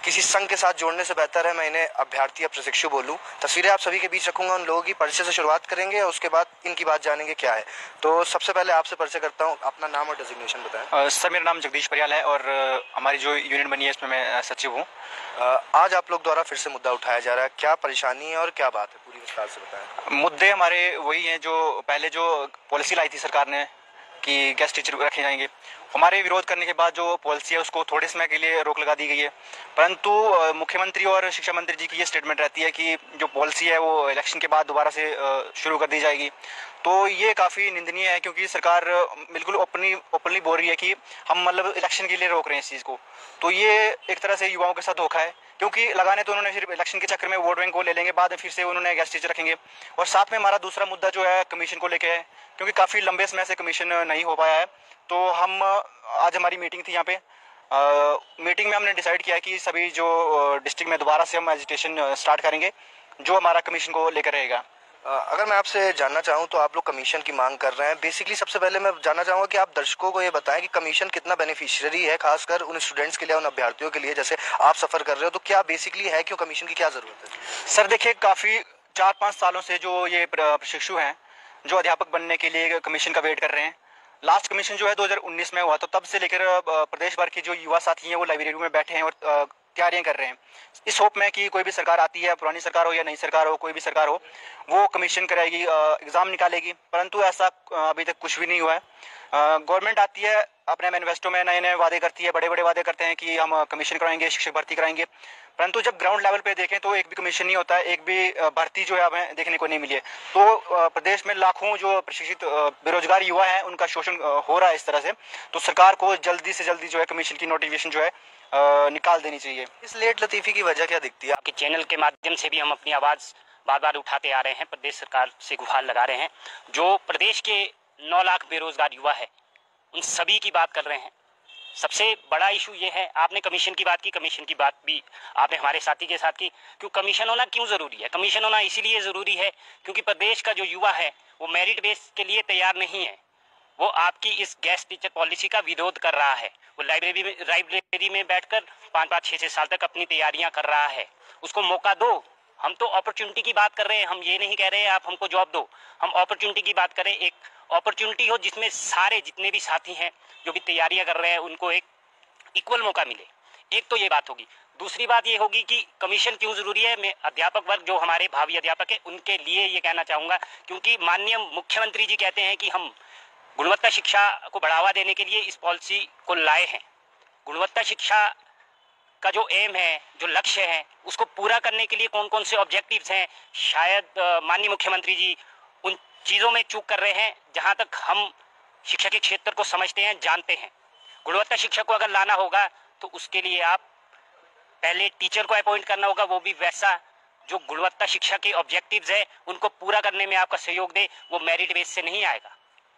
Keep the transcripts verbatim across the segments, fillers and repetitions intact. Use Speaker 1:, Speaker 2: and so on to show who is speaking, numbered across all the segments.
Speaker 1: किसी संघ के साथ जोड़ने से बेहतर है मैं इन्हें अभ्यर्थी या प्रशिक्षु बोलूं। तस्वीरें आप सभी के बीच रखूंगा, उन लोगों की परिचय से शुरुआत करेंगे और उसके बाद इनकी बात जानेंगे क्या है। तो सबसे पहले आपसे परिचय करता हूं, अपना नाम और डेजिग्नेशन बताएं।
Speaker 2: सर, मेरा नाम जगदीश परियाल है और अ, हमारी जो यूनियन बनी है इसमें मैं सचिव हूँ।
Speaker 1: आज आप लोग द्वारा फिर से मुद्दा उठाया जा रहा है, क्या परेशानी है और क्या बात है, पूरी विस्तार से बताएं।
Speaker 2: मुद्दे हमारे वही हैं जो पहले जो पॉलिसी लाई थी सरकार ने कि गेस्ट टीचर रखे जाएंगे। हमारे विरोध करने के बाद जो पॉलिसी है उसको थोड़े समय के लिए रोक लगा दी गई है, परंतु मुख्यमंत्री और शिक्षा मंत्री जी की ये स्टेटमेंट रहती है कि जो पॉलिसी है वो इलेक्शन के बाद दोबारा से शुरू कर दी जाएगी। तो ये काफ़ी निंदनीय है क्योंकि सरकार बिल्कुल ओपनली ओपनली बोल रही है कि हम मतलब इलेक्शन के लिए रोक रहे हैं इस चीज़ को। तो ये एक तरह से युवाओं के साथ धोखा है, क्योंकि लगाने तो उन्होंने फिर इलेक्शन के चक्कर में वोट बैंक को ले लेंगे, बाद में फिर से उन्होंने गेस्ट टीचर रखेंगे। और साथ में हमारा दूसरा मुद्दा जो है कमीशन को लेके है, क्योंकि काफ़ी लंबे समय से कमीशन नहीं हो पाया है। तो हम आज हमारी मीटिंग थी यहाँ पे, आ, मीटिंग में हमने डिसाइड किया कि सभी जो डिस्ट्रिक्ट में दोबारा से हम एजिटेशन स्टार्ट करेंगे जो हमारा कमीशन को लेकर रहेगा।
Speaker 1: अगर मैं आपसे जानना चाहूँ तो आप लोग कमीशन की मांग कर रहे हैं। बेसिकली सबसे पहले मैं जानना चाहूँगा कि आप दर्शकों को ये बताएं कि कमीशन कितना बेनिफिशियरी है, खासकर उन स्टूडेंट्स के लिए, उन अभ्यर्थियों के लिए जैसे आप सफ़र कर रहे हो। तो क्या बेसिकली है, क्यों कमीशन की क्या ज़रूरत है?
Speaker 2: सर देखिए, काफ़ी चार पाँच सालों से जो ये प्रशिक्षु हैं जो अध्यापक बनने के लिए कमीशन का वेट कर रहे हैं। लास्ट कमीशन जो है दो हज़ार उन्नीस में हुआ, तो तब से लेकर प्रदेश भर के जो युवा साथी हैं वो लाइब्रेरी में बैठे हैं और तैयारियां कर रहे हैं इस होप में कि कोई भी सरकार आती है, पुरानी सरकार हो या नई सरकार हो, कोई भी सरकार हो, वो कमीशन कराएगी, एग्ज़ाम निकालेगी। परंतु ऐसा अभी तक कुछ भी नहीं हुआ है। गवर्नमेंट आती है, अपने मैनिफेस्टो में नए नए वादे करती है, बड़े बड़े वादे करते हैं कि हम कमीशन कराएंगे, शिक्षक भर्ती कराएंगे, परंतु जब ग्राउंड लेवल पे देखें तो एक भी कमीशन नहीं होता है, एक भी भर्ती जो है हमें देखने को नहीं मिली है। तो प्रदेश में लाखों जो प्रशिक्षित बेरोजगार युवा हैं उनका शोषण हो रहा है इस तरह से। तो सरकार को जल्दी से जल्दी जो है कमीशन की नोटिफिकेशन जो है निकाल देनी चाहिए।
Speaker 1: इस लेट लतीफ़ी की वजह क्या दिखती है?
Speaker 3: आपके चैनल के माध्यम से भी हम अपनी आवाज़ बार बार उठाते आ रहे हैं, प्रदेश सरकार से गुहार लगा रहे हैं। जो प्रदेश के नौ लाख बेरोजगार युवा है उन सभी की बात कर रहे हैं। सबसे बड़ा इशू ये है, आपने कमीशन की बात की, कमीशन की बात भी आपने हमारे साथी के साथ की। क्यों कमीशन होना क्यों ज़रूरी है? कमीशन होना इसीलिए ज़रूरी है क्योंकि प्रदेश का जो युवा है वो मेरिट बेस के लिए तैयार नहीं है। वो आपकी इस गेस्ट टीचर पॉलिसी का विरोध कर रहा है। वो लाइब्रेरी में लाइब्रेरी में बैठकर पाँच पाँच छः छः साल तक अपनी तैयारियां कर रहा है। उसको मौका दो। हम तो अपॉर्चुनिटी की बात कर रहे हैं, हम ये नहीं कह रहे आप हमको जॉब दो। हम अपॉर्चुनिटी की बात करें, एक अपॉर्चुनिटी हो जिसमें सारे जितने भी साथी हैं जो भी तैयारियां कर रहे हैं उनको एक इक्वल मौका मिले। एक तो ये बात होगी। दूसरी बात ये होगी कि कमीशन क्यों ज़रूरी है। मैं अध्यापक वर्ग जो हमारे भावी अध्यापक है उनके लिए ये कहना चाहूँगा, क्योंकि माननीय मुख्यमंत्री जी कहते हैं कि हम गुणवत्ता शिक्षा को बढ़ावा देने के लिए इस पॉलिसी को लाए हैं। गुणवत्ता शिक्षा का जो एम है, जो लक्ष्य है, उसको पूरा करने के लिए कौन कौन से ऑब्जेक्टिव्स हैं, शायद माननीय मुख्यमंत्री जी उन चीज़ों में चूक कर रहे हैं जहां तक हम शिक्षा के क्षेत्र को समझते हैं, जानते हैं। गुणवत्ता शिक्षा को अगर लाना होगा तो उसके लिए आप पहले टीचर को अपॉइंट करना होगा, वो भी वैसा जो गुणवत्ता शिक्षा के ऑब्जेक्टिव्स है उनको पूरा करने में आपका सहयोग दे। वो मेरिट बेस से नहीं आएगा।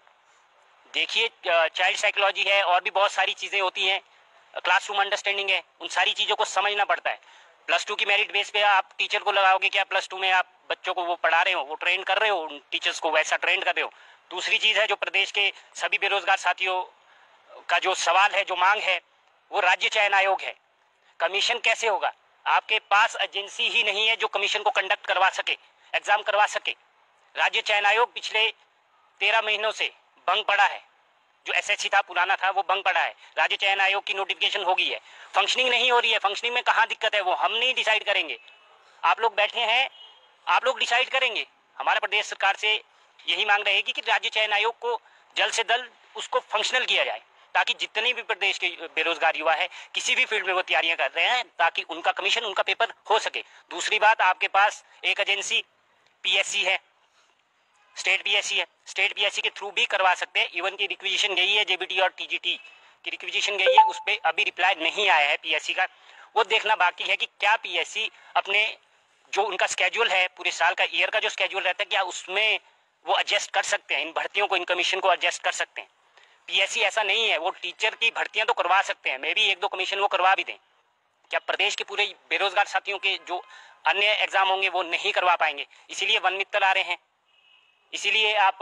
Speaker 3: देखिए, चाइल्ड साइकोलॉजी है और भी बहुत सारी चीज़ें होती हैं, क्लासरूम अंडरस्टैंडिंग है, उन सारी चीज़ों को समझना पड़ता है। प्लस टू की मेरिट बेस पे आप टीचर को लगाओगे क्या? प्लस टू में आप बच्चों को वो पढ़ा रहे हो, वो ट्रेन कर रहे हो, उन टीचर्स को वैसा ट्रेन कर रहे हो। दूसरी चीज़ है जो प्रदेश के सभी बेरोजगार साथियों का जो सवाल है, जो मांग है, वो राज्य चयन आयोग है। कमीशन कैसे होगा? आपके पास एजेंसी ही नहीं है जो कमीशन को कंडक्ट करवा सके, एग्जाम करवा सके। राज्य चयन आयोग पिछले तेरह महीनों से बंद पड़ा है। जो एसएससी था, पुराना था, वो बंद पड़ा है। राज्य चयन आयोग की नोटिफिकेशन हो गई है, फंक्शनिंग नहीं हो रही है। फंक्शनिंग में कहाँ दिक्कत है वो हम नहीं डिसाइड करेंगे। आप लोग बैठे हैं, आप लोग डिसाइड करेंगे। हमारा प्रदेश सरकार से यही मांग रहेगी कि राज्य चयन आयोग को जल्द से जल्द उसको फंक्शनल किया जाए, ताकि जितने भी प्रदेश के बेरोजगार युवा है किसी भी फील्ड में वो तैयारियां कर रहे हैं, ताकि उनका कमीशन, उनका पेपर हो सके। दूसरी बात, आपके पास एक एजेंसी पीएससी है, स्टेट पीएससी है, स्टेट पीएससी के थ्रू भी करवा सकते हैं। इवन की रिक्विजिशन गई है, जेबीटी और टीजीटी की रिक्विजिशन गई है, उस पर अभी रिप्लाई नहीं आया है पीएससी का। वो देखना बाकी है कि क्या पीएससी अपने जो उनका स्केड्यूल है, पूरे साल का, ईयर का जो स्केड्यूल रहता है, क्या उसमें वो एडजस्ट कर सकते हैं, इन भर्तियों को, इन कमीशन को एडजस्ट कर सकते हैं। पीएससी ऐसा नहीं है, वो टीचर की भर्तियां तो करवा सकते हैं, मे भी एक दो कमीशन वो करवा भी दें। क्या प्रदेश के पूरे बेरोजगार साथियों के जो अन्य एग्जाम होंगे वो नहीं करवा पाएंगे? इसीलिए वन मित्तल आ रहे हैं। इसीलिए आप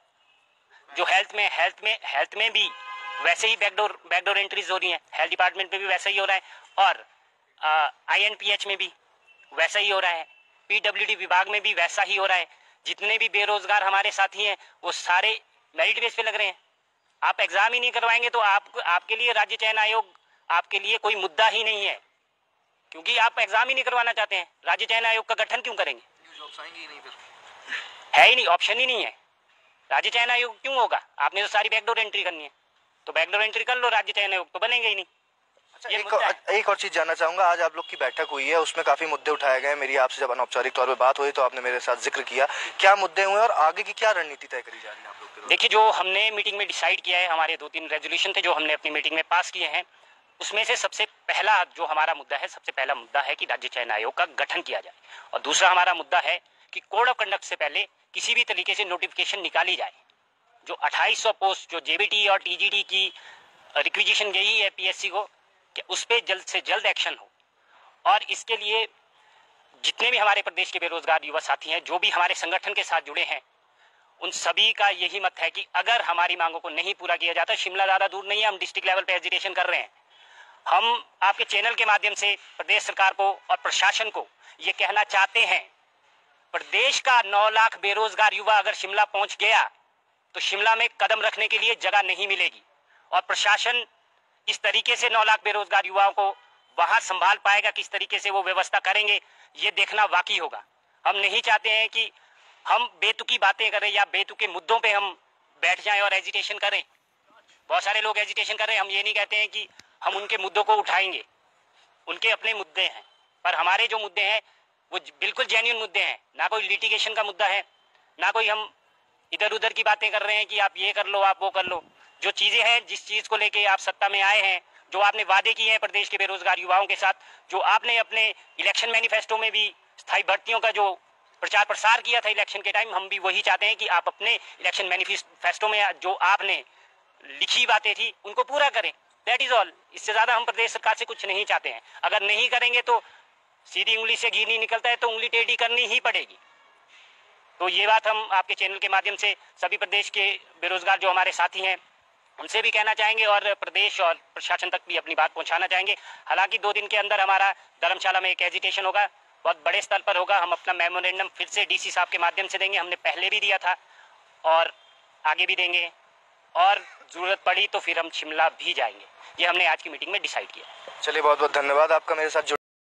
Speaker 3: जो हेल्थ में हेल्थ में हेल्थ में भी वैसे ही बैकडोर बैकडोर एंट्रीज हो रही हैं, हेल्थ डिपार्टमेंट में भी वैसा ही हो रहा है। और आई एन पी एच में भी वैसा ही हो रहा है, पी डब्ल्यू डी विभाग में भी वैसा ही हो रहा है। जितने भी बेरोजगार हमारे साथी हैं वो सारे मेरिट बेस पे लग रहे हैं। आप एग्जाम ही नहीं करवाएंगे तो आप आपके लिए राज्य चयन आयोग आपके लिए कोई मुद्दा ही नहीं है, क्योंकि आप एग्जाम ही नहीं करवाना चाहते हैं। राज्य चयन आयोग का गठन क्यों करेंगे? है ही नहीं, ऑप्शन ही नहीं है। राज्य चयन आयोग क्यों होगा? आपने तो सारी बैकडोर एंट्री करनी है, तो बैकडोर एंट्री कर लो, राज्य चयन आयोग तो बनेंगे ही नहीं।
Speaker 1: अच्छा, एक और, एक और चीज जानना चाहूंगा, आज आप लोग की बैठक हुई है, उसमें काफी मुद्दे उठाए गए। मेरी आपसे जब अनौपचारिक तौर पे बात हुई तो आपने मेरे साथ जिक्र किया, क्या मुद्दे हुए और आगे की क्या रणनीति तय करी जा रही है आप लोग?
Speaker 3: देखिए, जो हमने मीटिंग में डिसाइड किया है, हमारे दो तीन रेजोल्यूशन थे जो हमने अपनी मीटिंग में पास किए हैं, उसमें से सबसे पहला जो हमारा मुद्दा है, सबसे पहला मुद्दा है कि राज्य चयन आयोग का गठन किया जाए, और दूसरा हमारा मुद्दा है कि कोड ऑफ कंडक्ट से पहले किसी भी तरीके से नोटिफिकेशन निकाली जाए। जो अट्ठाईस सौ पोस्ट जो जे बी टी और टी जी टी की रिक्विजिशन गई है पी एस सी को, कि उस पर जल्द से जल्द एक्शन हो। और इसके लिए जितने भी हमारे प्रदेश के बेरोजगार युवा साथी हैं, जो भी हमारे संगठन के साथ जुड़े हैं, उन सभी का यही मत है कि अगर हमारी मांगों को नहीं पूरा किया जाता, शिमला ज़्यादा दूर नहीं है, हम डिस्ट्रिक्ट लेवल पे एजिटेशन कर रहे हैं। हम आपके चैनल के माध्यम से प्रदेश सरकार को और प्रशासन को ये कहना चाहते हैं, प्रदेश का नौ लाख बेरोजगार युवा अगर शिमला पहुंच गया तो शिमला में कदम रखने के लिए जगह नहीं मिलेगी, और प्रशासन इस तरीके से नौ लाख बेरोजगार युवाओं को वहां संभाल पाएगा, किस तरीके से वो व्यवस्था करेंगे, ये देखना बाकी होगा। हम नहीं चाहते हैं कि हम बेतुकी बातें करें या बेतुके मुद्दों पे हम बैठ जाएं और एजिटेशन करें। बहुत सारे लोग एजिटेशन कर रहे हैं, हम ये नहीं कहते हैं कि हम उनके मुद्दों को उठाएंगे, उनके अपने मुद्दे हैं, पर हमारे जो मुद्दे हैं वो बिल्कुल जेन्युइन मुद्दे हैं। ना कोई लिटिगेशन का मुद्दा है, ना कोई हम इधर उधर की बातें कर रहे हैं कि आप ये कर लो, आप वो कर लो। जो चीजें हैं, जिस चीज को लेके आप सत्ता में आए हैं, जो आपने वादे किए हैं प्रदेश के बेरोजगार युवाओं के साथ, जो आपने अपने इलेक्शन मैनिफेस्टो में भी स्थायी भर्तियों का जो प्रचार प्रसार किया था इलेक्शन के टाइम, हम भी वही चाहते हैं कि आप अपने इलेक्शन मैनिफेस्टो में जो आपने लिखी बातें थी उनको पूरा करें। That is all. इससे ज्यादा हम प्रदेश सरकार से कुछ नहीं चाहते हैं। अगर नहीं करेंगे तो सीधी उंगली से घी नहीं निकलता है, तो उंगली टेढ़ी करनी ही पड़ेगी। तो ये बात हम आपके चैनल के माध्यम से सभी प्रदेश के बेरोजगार जो हमारे साथी हैं उनसे भी कहना चाहेंगे, और प्रदेश और प्रशासन तक भी अपनी बात पहुंचाना चाहेंगे। हालांकि दो दिन के अंदर हमारा धर्मशाला में एक एजिटेशन होगा, बहुत बड़े स्तर पर होगा। हम अपना मेमोरेंडम फिर से डी सी साहब के माध्यम से देंगे, हमने पहले भी दिया था और आगे भी देंगे, और जरूरत पड़ी तो फिर हम शिमला भी जाएंगे। ये हमने आज की मीटिंग में डिसाइड किया।
Speaker 1: चलिए, बहुत बहुत धन्यवाद आपका मेरे साथ।